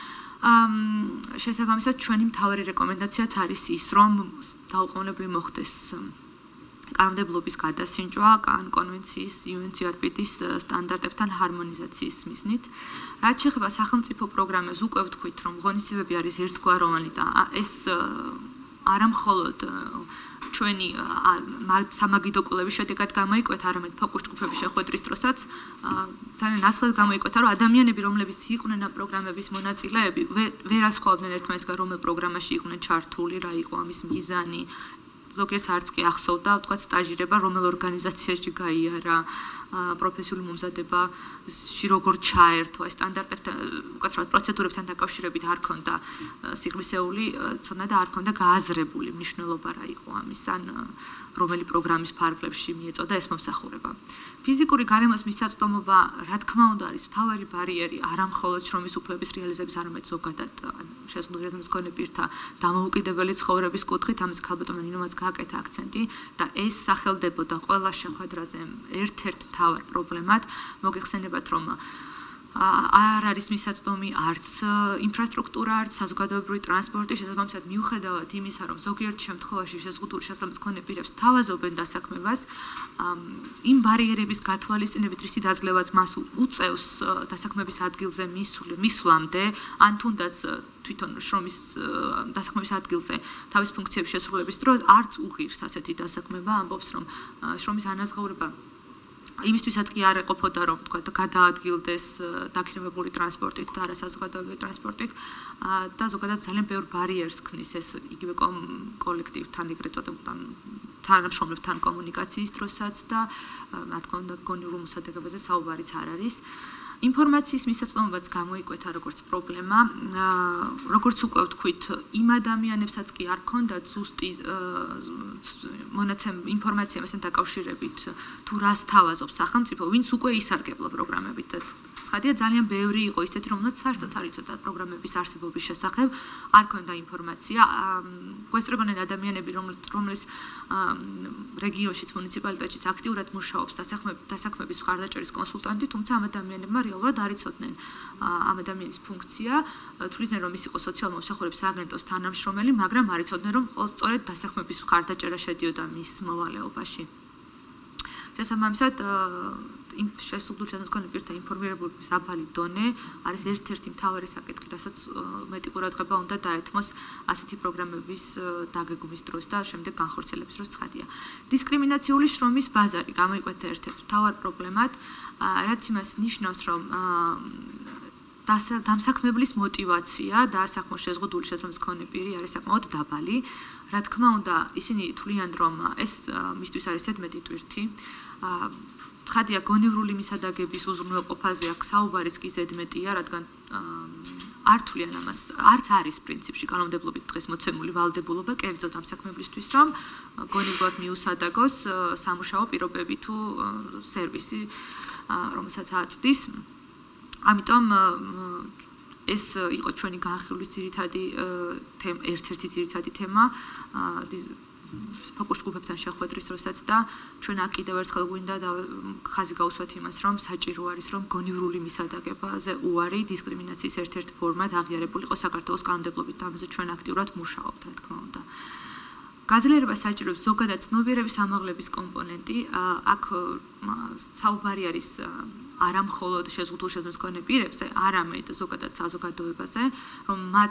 შესაბამისად, ჩვენი მთავარი რეკომენდაციაც არის ის, რომ დაუყოვნებლივ მოხდეს კანონმდებლობის გადასინჯვა კონვენციის UNCRPD-ის სტანდარტებთან ჰარმონიზაციის მიზნით. რაც შეეხება სახელმწიფო პროგრამებს, უკვე ვთქვით, რომ ღონისძიებები არის ერთგვაროვანი და ეს არა მხოლოდ ჩვენი სამაგიდო კვლევის შედეგად გამოიკვეთა, არამედ ფოკუს ჯგუფების შეხვედრის დროსაც ძალიან ნაცვლად გამოიკვეთა, რომ ადამიანები, რომლებიც იყვნენ ამ პროგრამების მონაწილეები, ვერასხვავდნენ ერთმანეთსგან, რომელ პროგრამაში იყვნენ ჩართული, რა იყო ამის მიზანი. ზოგიერთს არც კი ახსოვდა, ვთქვათ, სტაჟირება, რომელ ორგანიზაციაში გაიარა, პროფესიული მომზადებაში როგორ ჩაერთო, ეს სტანდარტებთან, უკაცრავად პროცედურებთან დაკავშირებით არ ქონდა სიღრმისეული ცოდნა და არ ქონდა გააზრებული მნიშვნელობა რა იყო ამის, ან რომელი პროგრამის ფარგლებში მიეწოდა ეს მომსახურება. ფიზიკური გარემოს მისაწვდომობა, რა თქმა უნდა, არის მთავარი ბარიერი არა მხოლოდ შრომის უფლების რეალიზების, არამედ ზოგადად შეზღუდული შესაძლებლობის მქონე პირთა დამოუკიდებელი ცხოვრების კუთხით, ამის ქალბატონმა ნინომაც გააკეთა აქცენტი და ეს სახელდებოდა ყველა შეხვედრაზე ერთ-ერთ მთავარ პრობლემად. მოგეხსენებათ, რომ არ არის მისაწვდომი არც ინფრასტრუქტურა, არც საზოგადოებრივი ტრანსპორტი, შესაბამისად მიუხედავად იმისა, რომ ზოგიერთ შემთხვევაში შეზღუდული შესაძლებლობის მქონე პირებს თავაზობენ დასაქმებას, იმ ბარიერების გათვალისწინებით, რისი დაძლევაც მას უწევს დასაქმების ადგილზე მისვლამდე, ან თუნდაც თვითონ შრომის დასაქმების ადგილზე თავის ფუნქციების შესრულების დროს არც უღირს ასეთი დასაქმება, ამბობს, რომ შრომის ანაზღაურება იმისთვისაც კი არ ეყოფოდა, რომ თქვა გადაადგილდეს დაქირავებული ტრანსპორტით და არასაზოგადოებრივი ტრანსპორტით და ზოგადად ძალიან ბევრ ბარიერს ქმნის ეს იგივე კოლექტივთან ეგრეთ წოდებულ თანამშრომლებთან კომუნიკაციის დროსაც და რა თქმა უნდა გონიურ მოსადეგებზე საუბარიც არ არის. ინფორმაციის მისაწვდომობაც გამოიკვეთა როგორც პრობლემა, როგორც უკვე ვთქვით, იმ ადამიანებსაც კი არ ქონდათ ზუსტი ინფორმაცია მასთან დაკავშირებით, თუ რას თავაზობს სახელმწიფო, ვინც უკვე ისარგებლა პროგრამებით და ცხადია ძალიან ბევრი იყო ისეთი, რომელსაც საერთოდ არ იცოდა პროგრამების არსებობის შესახებ, არ ქონდა ინფორმაცია. გვესწრებოდნენ ადამიანები, რომლის რეგიონშიც მუნიციპალიტეტშიც აქტიურად მუშაობს დასაქმების მხარდაჭერის კონსულტანტი, თუმცა ამ ადამიანებმა რეალურად არ იცოდნენ ამ ადამიანის ფუნქცია, თვლიდნენ, რომ ის იყო სოციალური მომსახურების სააგენტოს თანამშრომელი, მაგრამ არ იცოდნენ, რომ სწორედ დასაქმების მხარდაჭერა შედიოდა მის მოვალეობაში. შესაბამისად, შესაძლოა შესაძლოა პირთა ინფორმირებულობის დაბალი დონე არის ერთ-ერთი მთავარი საკითხი, რასაც მეტი ყურადღება უნდა დაეთმოს ასეთი პროგრამების დაგეგმვის დროს და შემდეგ განხორციელების დროს ცხადია. დისკრიმინაციული შრომის ბაზარი გამოიკვეთა ერთ-ერთ მთავარ პრობლემად, რაც იმას ნიშნავს, რომ დამსაქმებლის мотиваცია და ასახმოს შეზღუდული შესაძლებლობის მქონე პირი არის საკმაოდ დაბალი. Რა თქმა უნდა, ისინი თვლიან, რომ ეს მისთვის არის ზედმეტი ტვირთი. ცხადია, გონივრული მისადაგების უზრუნველყოფაზე აქ საუბარიც კი ზედმეტია, რადგან არ თვლიან ამას, არც არის პრინციპში კანონმდებლობით დღეს მოცემული ვალდებულობა კერძო დამსაქმებლისთვის, რომ გონივრულად მიუსადაგოს სამუშაო პირობები თუ სერვისი, რომელსაც აწვდის. ამიტომ ეს იყო ჩვენი განხილვის ძირითადი ერთ-ერთი ძირითადი თემა ფოკუს ჯგუფებთან შეხვედრის დროსაც და ჩვენ აქ კიდევ ერთხელ გვინდა ხაზი გავუსვათ იმას, რომ საჭირო არის, რომ გონივრული მისადაგებაზე უარი დისკრიმინაციის ერთ-ერთ ფორმად აღიარებულ იყოს საქართველოს კანონმდებლობით და ამაზე ჩვენ აქტიურად მუშაობთ, რა თქმა უნდა. გაძლიერება საჭიროებს ზოგადად ცნობიერების ამაღლების კომპონენტი, აქ საუბარი არის არა მხოლოდ შეზღუდულ შესაძლებლობის მქონე პირებზე, არამედ ზოგადად საზოგადოებაზე, რომ მათ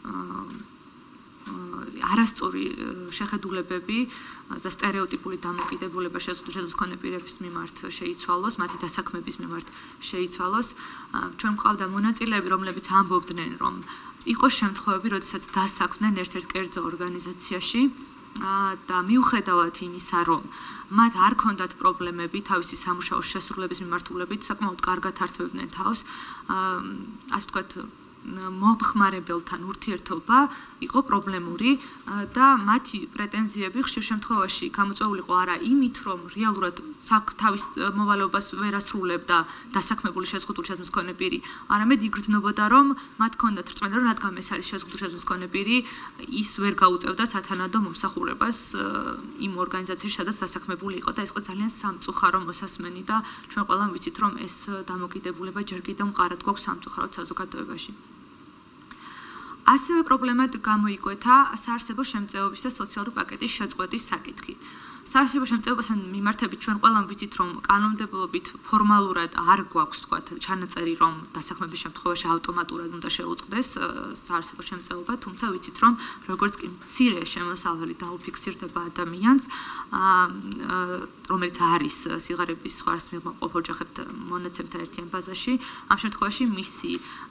არასწორი შეხედულებები და სტერეოტიპული დამოკიდებულება შეზღუდულ შესაძლებლობის მქონე პირების მიმართ შეიცვალოს, მათი დასაქმების მიმართ შეიცვალოს. ჩვენ მყავდა მონაწილეები, რომლებიც ამბობდნენ, რომ იყო შემთხვევები, როდესაც დასაქმდნენ ერთ-ერთ კერძო ორგანიზაციაში და მიუხედავად იმისა, რომ მათ არ ქონდათ პრობლემები თავისი სამუშაოს შესრულების მიმართულებით, საკმაოდ კარგად ართმევდნენ თავს, ასე ვთქვათ, მომხმარებელთან ურთიერთობა იყო პრობლემური და მათი პრეტენზიები ხშირ შემთხვევაში გამოწვეული იყო არა იმით, რომ რეალურად თავის მოვალეობას ვერ ასრულებდა დასაქმებული შეზღუდული შესაძლებლობის მქონე პირი, არამედ იგრძნობოდა, რომ მათ ჰქონდათ რწმენა, რომ რადგან ეს არის შეზღუდული შესაძლებლობის მქონე პირი, ის ვერ გაუწევდა სათანადო მომსახურებას იმ ორგანიზაციაში, სადაც დასაქმებული იყო და ეს იყო ძალიან სამწუხარო მოსასმენი და ჩვენ ყველამ ვიცით, რომ ეს დამოკიდებულება ჯერ კიდევ მყარად გვაქვს სამწუხაროდ საზოგადოებაში. ასევე პრობლემად გამოიკვეთა საარსებო შემწეობის და სოციალური პაკეტის შეწყვეტის საკითხი. საარსებო შემწეობასთან მიმართებით ჩვენ ყველამ ვიცით, რომ კანონმდებლობით ფორმალურად არ გვაქვს, თქვათ, ჩანაწერი, რომ დასაქმების შემთხვევაში ავტომატურად უნდა შეუწყდეს საარსებო შემწეობა, თუმცა ვიცით, რომ როგორც კი მცირე შემოსავალი დაუფიქსირდება ადამიანს, რომელიც არის სიღარიბის სხვას მიღმყოფ ოჯახებთ მონაცემთა ერთიან ბაზაში, ამ შემთხვევაში მისი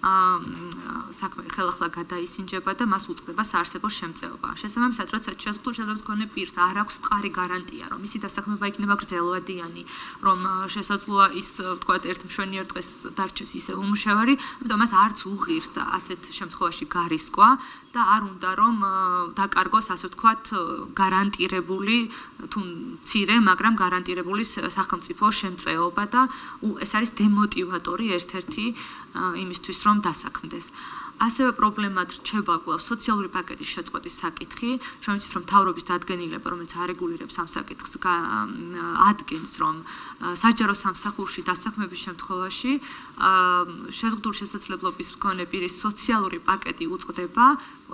საქმე ხელახლა გადაისინჯება და მას უწყდება საარსებო შემწეობა. შესაბამისად, როცა შეზღუდული შესაძლებლობის მქონე პირს არ აქვს მყარი გარანტია, რომ მისი დასაქმება იქნება გრძელვადიანი, რომ შესაძლოა ის, ვთქვათ, ერთ მშვენიერ დღეს დარჩეს ისე უმუშევარი, ამიტომ მას არც უღირს ასეთ შემთხვევაში გარისკვა და არ უნდა რომ დაკარგოს, ასე ვთქვათ, გარანტირებული თუ მცირე, მაგრამ გარანტირებული სახელმწიფო შემწეობა და ეს არის დემოტივატორი ერთ-ერთი იმისთვის, რომ დასაქმდეს. ასევე პრობლემად რჩება კვლავ სოციალური პაკეტის შეწყვეტის საკითხი. ჩვენ ვიცით, რომ მთავრობის დადგენილება, რომელიც არეგულირებს ამ საკითხს, ადგენს, რომ საჯარო სამსახურში დასაქმების შემთხვევაში შეზღუდული შესაძლებლობის მქონე პირის სოციალური პაკეტი უწყდება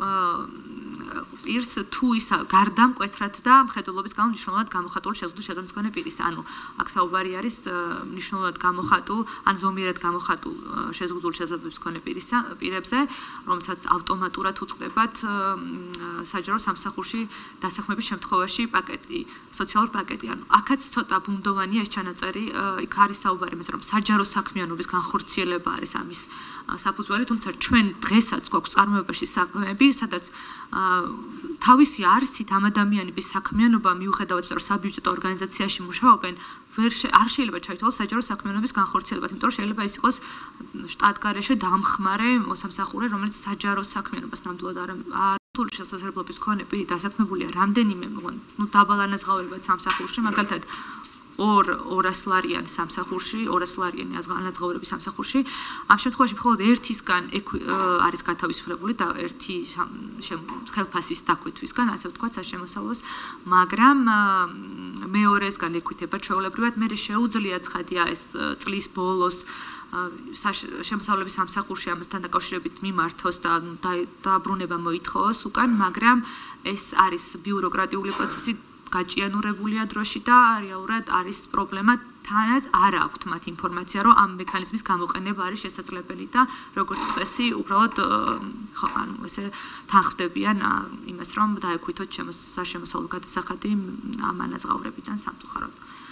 პირს თუ ის გარდა მკვეთრად და მხედველობის გამო მნიშვნელოვნად გამოხატული შეზღუდული შესაძლებლობის მქონე პირის. ანუ აქ საუბარი არის მნიშვნელოვნად გამოხატულ, ან ზომიერად გამოხატულ შეზღუდული შესაძლებლობის მქონე პირებზე, რომელსაც ავტომატურად უწყდებათ საჯარო სამსახურში დასაქმების შემთხვევაში პაკეტი, სოციალური პაკეტი. ანუ აქაც ცოტა ბუნდოვანია ეს ჩანაწერი, იქ არის საუბარი იმაზე, რომ საჯარო საქმიანობის განხორციელება არის ამის საფუძველი, თუმცა ჩვენ დღესაც გვაქვს წარმოებაში საქმეები, სადაც თავისი არსით ამ ადამიანების საქმიანობა მიუხედავად იმისა, რომ საბიუჯეტო ორგანიზაციაში მუშაობენ, არ შეიძლება ჩაითვალოს საჯარო საქმიანობის განხორციელებად, იმიტომ რომ შეიძლება ის იყოს შტატგარეშე დამხმარე მოსამსახურე, რომელიც საჯარო საქმიანობას ნამდვილად არ სრული შესაძლებლობის მქონე პირი დასაქმებულია რამდენიმე, დაბალ ანაზღაურებად სამსახურში, მაგალითად 200 ლარიანი სამსახურში, 200 ლარიანი ანაზღაურების სამსახურში. ამ შემთხვევაში მხოლოდ ერთისგან არის გათავისუფლებული და ერთი ხელფასის დაქვეთვისგან, ასე ვთქვათ, საშემოსავლოს, მაგრამ მეორესგან ექვითება ჩვეულებრივად, მე შეუძლია ცხადია ეს წლის ბოლოს შემოსავლების სამსახურში ამასთან დაკავშირებით მიმართოს და დაბრუნება მოითხოვოს უკან, მაგრამ ეს არის ბიუროკრატიული პროცესი, გაჭიანურებულია დროში და რეალურად არის პრობლემა თანაც არ აქვთ მათ ინფორმაცია, რომ ამ მექანიზმის გამოყენება არის შესაძლებელი და როგორც წესი, უბრალოდ ესე თანხმდებიან იმას, რომ დაექვითოთ საშემოსავლო გადასახადი ამ ანაზღაურებიდან სამწუხაროდ.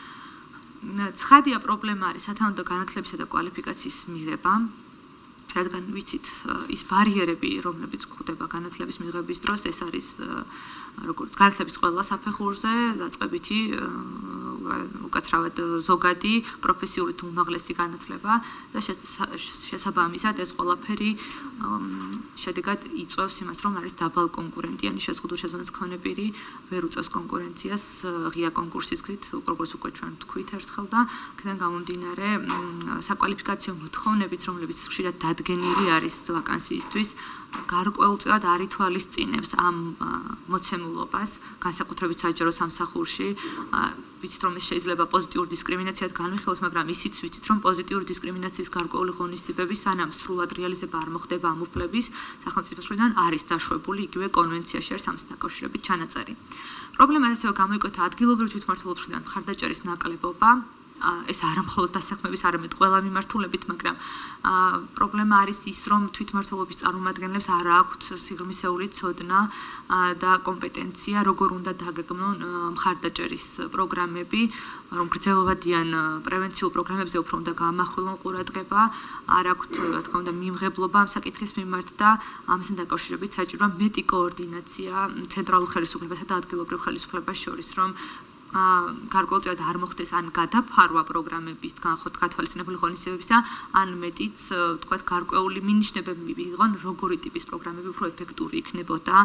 ცხადია პრობლემა არის სათანადო განათლებისა და კვალიფიკაციის მიღება. რადგან ვიცით ის ბარიერები, რომლებიც გვხვდება განათლების მიღების დროს, ეს არის როგორც განათლების ყველა საფეხურზე დაწყებითი უკაცრავად ზოგადი პროფესიული თუ უმაღლესი განათლება და შესაბამისად ეს ყველაფერი შედეგად იწვევს იმას, რომ არის დაბალ კონკურენტიანი შეზღუდული შესაძლებლობის მქონე პირი ვერ უწევს კონკურენციას ღია კონკურსის გზით, როგორც უკვე ჩვენ ვთქვით ერთხელ და აქედან გამომდინარე საკვალიფიკაციო მოთხოვნებიც, რომლებიც ხშირად დადგენილი არის ვაკანსიისთვის, გარკვეულწილად არ ითვალისწინებს ამ მოცემულობას, განსაკუთრებით საჯარო სამსახურში. ვიცით, რომ ეს შეიძლება პოზიტიური დისკრიმინაციად განვიხილოთ, მაგრამ ისიც ვიცით, რომ პოზიტიური დისკრიმინაციის გარკვეული ღონისძიებები სანამ სრულად რეალიზება არ მოხდება ამ უფლების სახელმწიფოს მხრიდან არის დაშვებული იგივე კონვენციაში არის ამასთან დაკავშირებით ჩანაწერი. პრობლემა ასევე გამოიკვეთა ადგილობრივი თვითმმართველობის მხრიდან მხარდაჭერის ნაკლებობა. ეს არა მხოლოდ დასაქმების, არამედ ყველა მიმართულებით, მაგრამ პრობლემა არის ის, რომ თვითმმართველობის წარმომადგენლებს არ აქვთ სიღრმისეული ცოდნა და კომპეტენცია, როგორ უნდა დაგეგმონ მხარდაჭერის პროგრამები, რომ გრძელვადიან პრევენციულ პროგრამებზე უფრო უნდა გაამახვილონ ყურადღება, არ აქვთ, რა თქმა უნდა, მიმღებლობა ამ საკითხის მიმართ და ამასთან დაკავშირებით საჭიროა მეტი კოორდინაცია ცენტრალურ ხელისუფლებასა და ადგილობრივ ხელისუფლებას შორის, რომ გარკვეულწილად არ მოხდეს ან გადაფარვა პროგრამების გათვალისწინებული ღონისძიებებისა, ან მეტიც, თქვათ, გარკვეული მინიშნებები მიიღონ, როგორი ტიპის პროგრამები უფრო ეფექტური იქნებოდა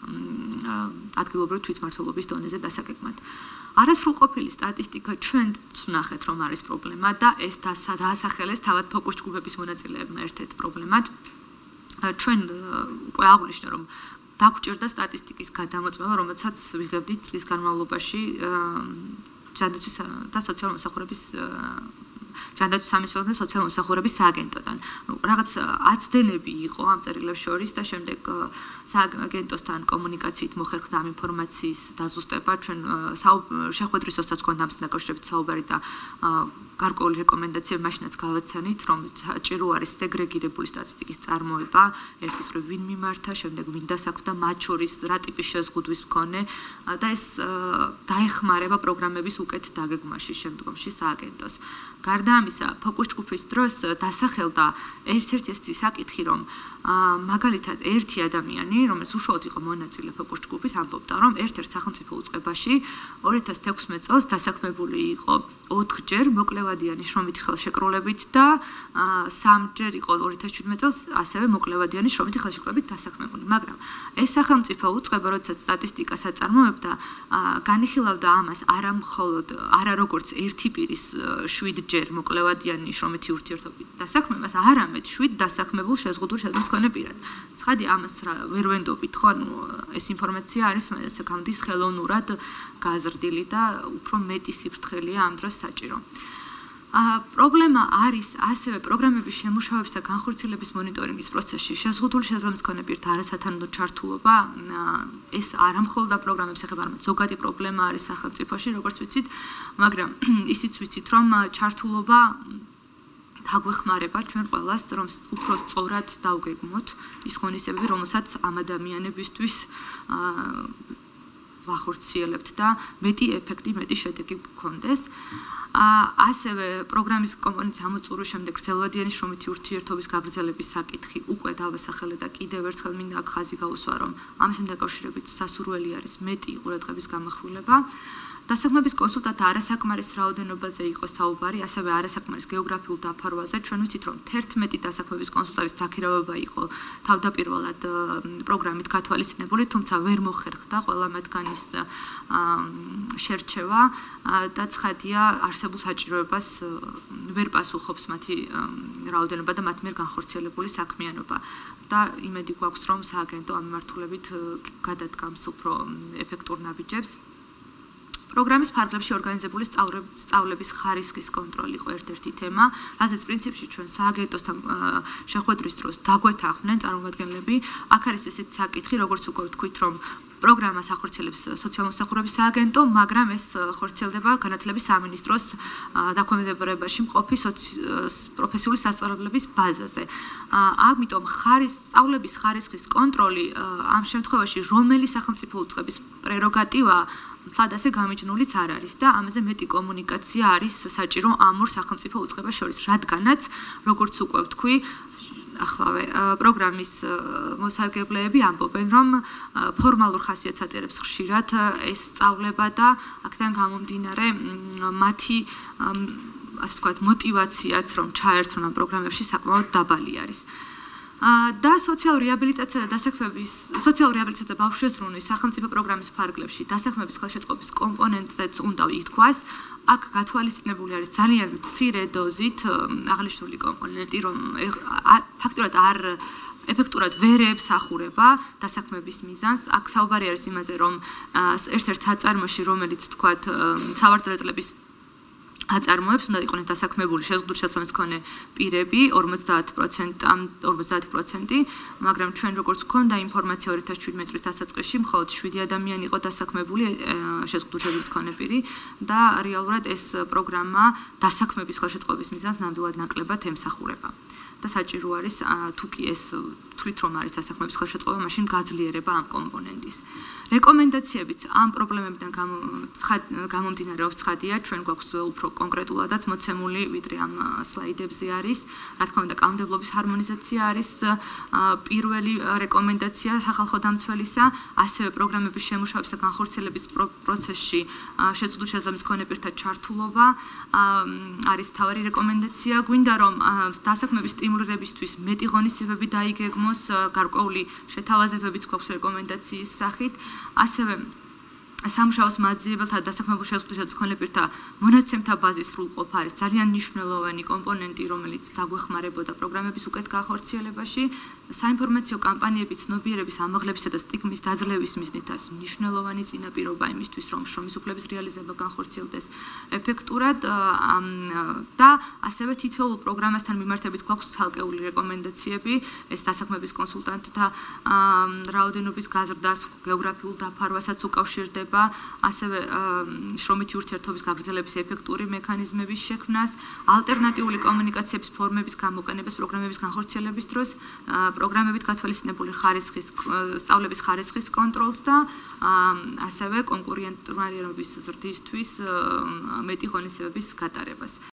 ადგილობრივი თვითმმართველობის დონეზე დასაგეგმად. არასრულყოფილი სტატისტიკა ჩვენ ვნახეთ, რომ არის პრობლემა და ეს დაასახელეს თავად ფოკუს ჯგუფების მონაწილეებმა ერთ-ერთ პრობლემად. ჩვენ უკვე აღვნიშნე, რომ დაგვჭირდა სტატისტიკის გადამოწმება, რომელსაც ვიღებდით წლის განმავლობაში ჯანდაცვის და სოციალური მომსახურების ჯანდაცვის სამინისტროდან და სოციალური მომსახურების სააგენტოდან. რაღაც აცდენები იყო ამ წერილებს შორის და შემდეგ სააგენტოსთან კომუნიკაციით მოხერხდა ამ ინფორმაციის დაზუსტება. ჩვენ შეხვედრის დროსაც გვქონდა ამასთან დაკავშირებით საუბარი და გარკვეული რეკომენდაციები მაშინაც გავაცანით, რომ საჭირო არის სეგრეგირებული სტატისტიკის წარმოება, ერთის მხრივ ვინ მიმართა, შემდეგ ვინ დასაქმდა, მათ შორის რა ტიპის შეზღუდვის მქონე და ეს დაეხმარება პროგრამების უკეთ დაგეგმვაში შემდგომში სააგენტოს. გარდა ამისა, ფოკუს ჯგუფის დროს დასახელდა ერთ-ერთი ეს საკითხი, რომ მაგალითად ერთი ადამიანი, რომელიც უშუალოდ იყო მონაწილე ფოკუს ჯგუფის, ამბობდა, რომ ერთ-ერთ სახელმწიფო უწყებაში 2016 წელს დასაქმებული იყო 4ჯერ მოკლევადიანი შრომითი ხელშეკრულებით და 3ჯერ იყო 2017 წელს ასევე მოკლევადიანი შრომითი ხელშეკრულებით დასაქმებული. მაგრამ ეს სახელმწიფო უწყება, როდესაც სტატისტიკას აწარმოებდა, განიხილავდა ამას არა მხოლოდ არა როგორც ერთი პირის 7ჯერ მოკლევადიანი შრომითი ურთიერთობით დასაქმებას, არამედ 7 დასაქმებულ შეზღუდულ შესაძლებლობის მქონე პირად. ცხადია, ამას ვერ ვენდობით, ხო? ეს ინფორმაცია არის ესე გამდის ხელოვნურად გაზრდილი და უფრო მეტი სიფრთხილეა ამ დროს საჭირო. პრობლემა არის ასევე პროგრამების შემუშავების და განხორციელების მონიტორინგის პროცესში შეზღუდული შესაძლებლობის მქონე პირთა არასათანადო ჩართულობა. ეს არა მხოლოდ პროგრამებს ეხება, არამედ ზოგადი პრობლემა არის სახელმწიფოში, როგორც ვიცით, მაგრამ ისიც ვიცით, რომ ჩართულობა დაგვეხმარება ჩვენ ყველას, რომ უფრო სწორად დავგეგმოთ ის ღონისძიებები, რომელსაც ამ ადამიანებისთვის ვახორციელებთ და მეტი ეფექტი, მეტი შედეგი გქონდეს. ასევე პროგრამის კომპონენტის ამოწურვის შემდეგ გრძელვადიანი შრომითი ურთიერთობის გაგრძელების საკითხი უკვე დავასახელე და კიდევ ერთხელ მინდა აქ ხაზი გაუსვა, რომ ამასთან დაკავშირებით სასურველი არის მეტი ყურადღების გამახვილება. დასაქმების კონსულტანტთა არასაკმარის რაოდენობაზე იყო საუბარი, ასევე არასაკმარის გეოგრაფიულ დაფარვაზე. ჩვენ ვიცით, რომ 11 დასაქმების კონსულტანტის დაქირავება იყო თავდაპირველად პროგრამით გათვალისწინებული, თუმცა ვერ მოხერხდა ყველა მათგანის შერჩევა და ცხადია, არსებულ საჭიროებას ვერ პასუხობს მათი რაოდენობა და მათ მიერ განხორციელებული საქმიანობა. და იმედი გვაქვს, რომ სააგენტო ამ მიმართულებით გადადგამს უფრო ეფექტურ ნაბიჯებს. პროგრამის ფარგლებში ორგანიზებული სწავლების ხარისხის კონტროლი იყო ერთ-ერთი თემა, რაზეც პრინციპში ჩვენ სააგენტოსთან შეხვედრის დროს დაგვეთანხმდნენ წარმომადგენლები. აქ არის ესეც საკითხი, როგორც უკვე ვთქვით, რომ პროგრამას ახორციელებს სოციალურ-მომსახურების სააგენტო, მაგრამ ეს ხორციელდება განათლების სამინისტროს დაქვემდებარებაში მყოფი პროფესიული სასწავლებლების ბაზაზე. ამიტომ სწავლების ხარისხის კონტროლი ამ შემთხვევაში რომელი სახელმწიფო უწყების პრეროგატივაა, მთლად ასე გამიჯნულიც არ არის და ამაზე მეტი კომუნიკაცია არის საჭირო ამ ორ სახელმწიფო უწყებას შორის, რადგანაც, როგორც უკვე ვთქვი, ახლავე პროგრამის მოსარგებლეები ამბობენ, რომ ფორმალურ ხასიათს ატარებს ხშირად ეს სწავლება და აქედან გამომდინარე მათი ასე ვთქვათ мотивაციაც რომ ჩაერთონ ამ პროგრამებში საკმაოდ დაბალი არის. და სოციალური რეაბილიტაცია და ბავშვზრუნვის სახელმწიფო პროგრამის ფარგლებში დასაქმების ხელშეწყობის კომპონენტზეც უნდა ითქვას. აქ გათვალისწინებული არის ძალიან მცირე დოზით აღნიშნული კომპონენტი, რომ ფაქტურად არ ეფექტურად ვერ ემსახურება დასაქმების მიზანს. აქ საუბარი არის იმაზე, რომ ერთ-ერთ საწარმოში, რომელიც თქვათ სავარძელებლების აწარმოებს უნდა იყვნენ დასაქმებული შეზღუდული შესაძლებლობის მქონე პირები 50%, მაგრამ ჩვენ როგორც გვქონდა ინფორმაცია 2017 წლის დასაწყისში მხოლოდ 7 ადამიანი იყო დასაქმებული შეზღუდული შესაძლებლობის მქონე პირი და რეალურად ეს პროგრამა დასაქმების ხელშეწყობის მიზანს ნამდვილად ნაკლებად ემსახურება. და საჭირო არის თუ კი ეს თვით რომ არის დასაქმების ხელშეწყობა, მაშინ გაძლიერება ამ კომპონენტის. რეკომენდაციებიც ამ პრობლემებიდან გამომდინარეობს ცხადია, ჩვენ გვაქვს უფრო კონკრეტულადაც მოცემული, ვიდრე ამ სლაიდებზე არის. რა თქმა უნდა, კანონმდებლობის ჰარმონიზაცია არის პირველი რეკომენდაცია სახალხო დამცველისა, ასევე პროგრამების შემუშავების და განხორციელების პროცესში შეზღუდული შესაძლებლობის მქონე პირთა ჩართულობა არის მთავარი რეკომენდაცია. გვინდა რომ დასაქმების სტიმულირებისთვის მეტი ღონისძიებები დაიგეგმოს, გარკვეული შეთავაზებებიც გვაქვს რეკომენდაციის სახით. ასევე სამუშაოს მაძიებელთა დასაქმებულ შეზღუდული შესაძლებლობის მქონე პირთა მონაცემთა ბაზის სრულყოფა არის ძალიან მნიშვნელოვანი კომპონენტი, რომელიც დაგვეხმარებოდა პროგრამების უკეთ განხორციელებაში. საინფორმაციო კამპანიები ცნობიერების ამაღლებისა და სტიგმის დაძლევის მიზნით არის მნიშვნელოვანი წინაპირობა იმისთვის, რომ შრომის უფლების რეალიზება განხორციელდეს ეფექტურად და ასევე თითოეულ პროგრამასთან მიმართებით გვაქვს ცალკეული რეკომენდაციები, ეს დასაქმების კონსულტანტთა რაოდენობის გაზრდას, გეოგრაფიულ დაფარვასაც უკავშირდება, ასევე შრომითი ურთიერთობის გაგრძელების ეფექტური მექანიზმების შექმნას, ალტერნატიული კომუნიკაციების ფორმების გამოყენებას პროგრამების განხორციელების დროს, პროგრამებით გათვალისწინებული სწავლების ხარისხის კონტროლს და ასევე კონკურენტულობის ზრდისთვის მეტი ღონისძიებების გატარებას.